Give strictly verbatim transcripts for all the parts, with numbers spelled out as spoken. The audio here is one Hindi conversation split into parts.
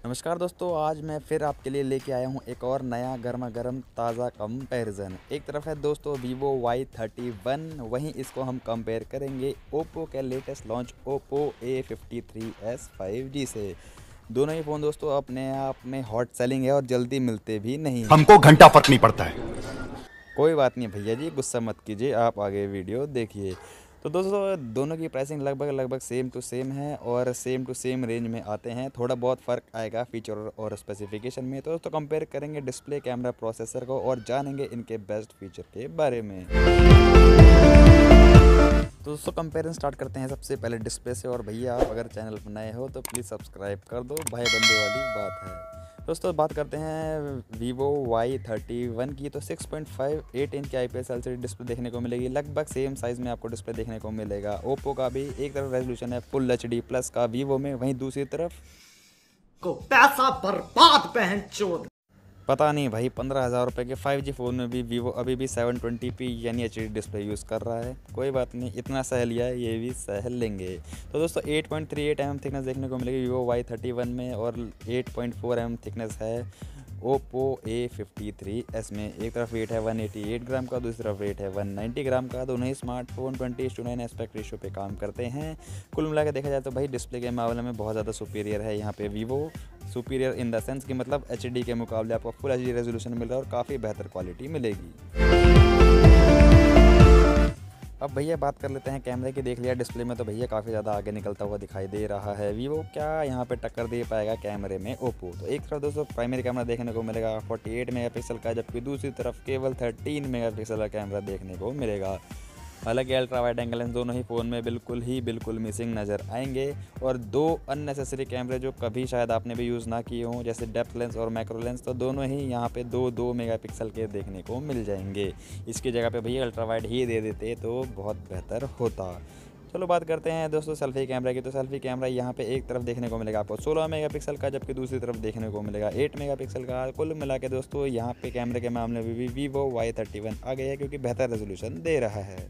नमस्कार दोस्तों, आज मैं फिर आपके लिए लेके आया हूँ एक और नया गर्मा गर्म ताज़ा कंपैरिजन। एक तरफ है दोस्तों वीवो वाई थर्टी वन, वहीं इसको हम कंपेयर करेंगे ओप्पो के latest launch Oppo A fifty three S five G से। दोनों ही फ़ोन दोस्तों अपने आप में हॉट सेलिंग है और जल्दी मिलते भी नहीं हैं। हमको घंटा फर्क नहीं पड़ता है। कोई बात नहीं भैया जी, गुस्सा मत कीजिए, आप आगे वीडियो देखिए। तो दोस्तों दोनों की प्राइसिंग लगभग लगभग सेम टू सेम है और सेम टू सेम रेंज में आते हैं। थोड़ा बहुत फ़र्क आएगा फीचर और स्पेसिफिकेशन में। तो दोस्तों कंपेयर करेंगे डिस्प्ले, कैमरा, प्रोसेसर को और जानेंगे इनके बेस्ट फीचर के बारे में। तो दोस्तों कंपेरिजन स्टार्ट करते हैं सबसे पहले डिस्प्ले से। और भैया आप अगर चैनल पर नए हो तो प्लीज़ सब्सक्राइब कर दो, भाई बंदे वाली बात है। दोस्तों बात करते हैं वीवो वाई थर्टी वन की, तो six point five eight inch की I P S L C D display देखने को मिलेगी। लगभग सेम साइज़ में आपको डिस्प्ले देखने को मिलेगा। ओप्पो का भी एक तरफ रेजोल्यूशन है फुल एच डी प्लस का वीवो में, वहीं दूसरी तरफ को पैसा बर्बाद पहन चोद। पता नहीं भाई पंद्रह हज़ार रुपये के फाइव जी फ़ोन में भी वीवो अभी भी सेवन ट्वेंटी पी यानी एच डी डिस्प्ले यूज़ कर रहा है। कोई बात नहीं, इतना सह लिया है, ये भी सह लेंगे। तो दोस्तों eight point three eight M M thickness देखने को मिलेगी वीवो वाई थर्टी वन में, और eight point four M M thickness है Oppo A fifty three S में। एक तरफ वेट है वन एटी एट ग्राम का, दूसरी तरफ वेट है वन नाइंटी ग्राम का। दोनों ही smartphone twenty to nine aspect ratio पे काम करते हैं। कुल मिला के देखा जाए तो भाई डिस्प्ले के मामले में बहुत ज़्यादा सुपीरियर है यहाँ पे Vivo. Superior in the sense कि मतलब एच डी के मुकाबले आपको फुल एच डी रेजोल्यूशन मिल रहा है और काफ़ी बेहतर क्वालिटी मिलेगी। अब भैया बात कर लेते हैं कैमरे की। देख लिया डिस्प्ले में तो भैया काफ़ी ज़्यादा आगे निकलता हुआ दिखाई दे रहा है वीवो। क्या यहाँ पे टक्कर दे पाएगा कैमरे में ओप्पो? तो एक तरफ दोस्तों प्राइमरी कैमरा देखने को मिलेगा फोर्टी एट मेगापिक्सल का, जबकि दूसरी तरफ केवल थर्टीन मेगापिक्सल का कैमरा देखने को मिलेगा। हालांकि अल्ट्रा वाइड एंगल लेंस दोनों ही फ़ोन में बिल्कुल ही बिल्कुल मिसिंग नज़र आएंगे, और दो अननेसेसरी कैमरे जो कभी शायद आपने भी यूज़ ना किए हों, जैसे डेप्थ लेंस और मैक्रो लेंस, तो दोनों ही यहाँ पे दो दो मेगापिक्सल के देखने को मिल जाएंगे। इसकी जगह पे भैया अल्ट्रा वाइड ही दे देते तो बहुत बेहतर होता। चलो बात करते हैं दोस्तों सेल्फी कैमरा की। तो सेल्फी कैमरा यहाँ पे एक तरफ देखने को मिलेगा आपको सोलह मेगापिक्सल का, जबकि दूसरी तरफ देखने को मिलेगा एट मेगापिक्सल का। कुल मिला के दोस्तों यहाँ पे कैमरे के मामले में भी वीवो वाई थर्टी वन आ गया है, क्योंकि बेहतर रेजोल्यूशन दे रहा है।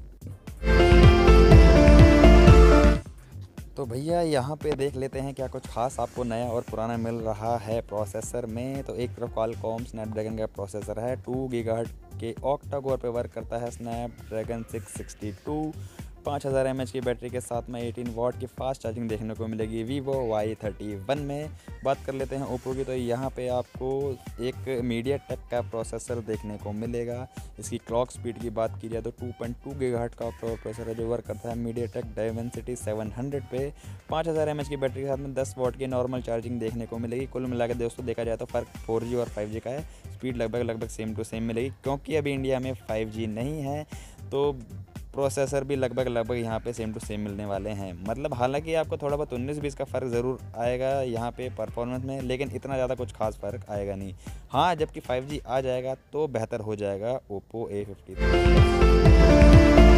तो भैया यहाँ पे देख लेते हैं क्या कुछ खास आपको नया और पुराना मिल रहा है प्रोसेसर में। तो एक तरफ क्वालकॉम स्नैपड्रैगन का प्रोसेसर है, टू गीगाहर्ट्ज़ के ऑक्टा कोर पे वर्क करता है स्नैपड्रैगन सिक्स सिक्सटी टू। पाँच हज़ार एम एच की बैटरी के साथ में एटीन वाट की फास्ट चार्जिंग देखने को मिलेगी वीवो वाई थर्टी वन में। बात कर लेते हैं ओप्पो की। तो यहाँ पे आपको एक मीडियाटेक का प्रोसेसर देखने को मिलेगा। इसकी क्लॉक स्पीड की बात की जाए तो टू पॉइंट टू गीगाहर्ट्ज़ का प्रोसेसर है जो वर्क करता है मीडियाटेक डायमेंसिटी सेवन हंड्रेड पे। पाँच हज़ार एम एच की बैटरी के साथ में दस वाट की नॉर्मल चार्जिंग देखने को मिलेगी। कुल मिला के दोस्तों देखा जाए तो फ़र्क फोर जी और फाइव जी का है। स्पीड लगभग लगभग सेम टू सेम मिलेगी, क्योंकि अभी इंडिया में फाइव जी नहीं है, तो प्रोसेसर भी लगभग लगभग यहाँ पे सेम टू सेम मिलने वाले हैं। मतलब हालांकि आपको थोड़ा बहुत उन्नीस बीस का फ़र्क ज़रूर आएगा यहाँ पे परफॉर्मेंस में, लेकिन इतना ज़्यादा कुछ खास फ़र्क आएगा नहीं। हाँ, जबकि फाइव जी आ जाएगा तो बेहतर हो जाएगा ओप्पो ए फिफ्टी थ्री।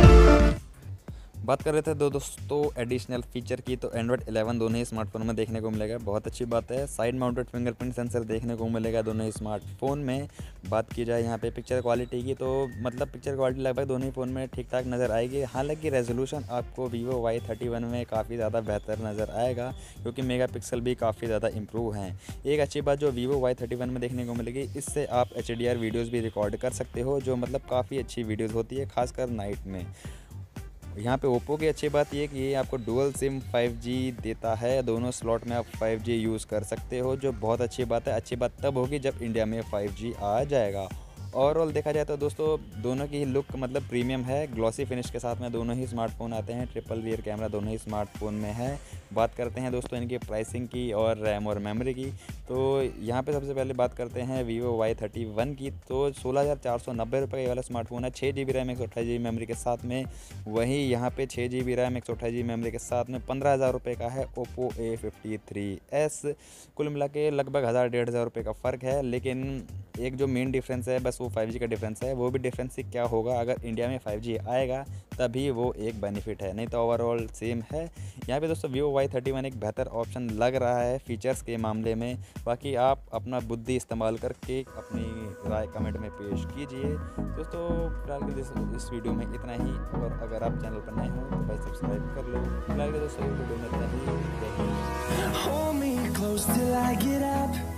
बात कर रहे थे दो दोस्तों एडिशनल फीचर की। तो एंड्रॉइड इलेवन दोनों ही स्मार्टफोन में देखने को मिलेगा, बहुत अच्छी बात है। साइड माउंटेड फिंगरप्रिंट सेंसर देखने को मिलेगा दोनों ही स्मार्टफोन में। बात की जाए यहाँ पे पिक्चर क्वालिटी की, तो मतलब पिक्चर क्वालिटी लगभग दोनों ही फ़ोन में ठीक ठाक नज़र आएगी। हालांकि रेजोल्यूशन आपको वीवो वाई थर्टी वन में काफ़ी ज़्यादा बेहतर नज़र आएगा, क्योंकि मेगापिक्सल भी काफ़ी ज़्यादा इंप्रूव हैं। एक अच्छी बात जो वीवो वाई थर्टी वन में देखने को मिलेगी, इससे आप एच डी आर वीडियोज़ भी रिकॉर्ड कर सकते हो, जो मतलब काफ़ी अच्छी वीडियोज़ होती है, खासकर नाइट में। यहाँ पे ओप्पो की अच्छी बात ये कि ये आपको डुअल सिम फाइव जी देता है, दोनों स्लॉट में आप फाइव जी यूज़ कर सकते हो, जो बहुत अच्छी बात है। अच्छी बात तब होगी जब इंडिया में फाइव जी आ जाएगा। ओवरऑल देखा जाए तो दोस्तों दोनों की ही लुक मतलब प्रीमियम है, ग्लॉसी फिनिश के साथ में दोनों ही स्मार्टफोन आते हैं। ट्रिपल रियर कैमरा दोनों ही स्मार्टफोन में है। बात करते हैं दोस्तों इनकी प्राइसिंग की और रैम और मेमोरी की। तो यहाँ पे सबसे पहले बात करते हैं वीवो वाई थर्टी वन की। तो सोलह हज़ार चार सौ नब्बे रुपये वाला स्मार्टफोन है, छः जी बी रैम एक सौ अट्ठाईस जी बी मेमोरी के साथ में। वहीं यहाँ पे छः जी बी रैम एक सौ अट्ठाईस जी बी मेमोरी के साथ में पंद्रह हज़ार रुपये का है Oppo A fifty three S. कुल मिला के लगभग हज़ार डेढ़ हज़ार रुपये का फ़र्क है, लेकिन एक जो मेन डिफरेंस है बस वो फाइव जी का डिफरेंस है। वो भी डिफरेंस क्या होगा, अगर इंडिया में फाइव जी आएगा तभी वो एक बेनिफिट है, नहीं तो ओवरऑल सेम है। यहाँ पे दोस्तों वीवो वाई थर्टी वन एक बेहतर ऑप्शन लग रहा है फीचर्स के मामले में। बाकी आप अपना बुद्धि इस्तेमाल करके अपनी राय कमेंट में पेश कीजिए। दोस्तों फिलहाल के लिए इस वीडियो में इतना ही, और अगर आप चैनल पर नए हो तो भाई सब्सक्राइब कर लो। फिलहाल के दोस्तों वीडियो में इतना ही। till I get up.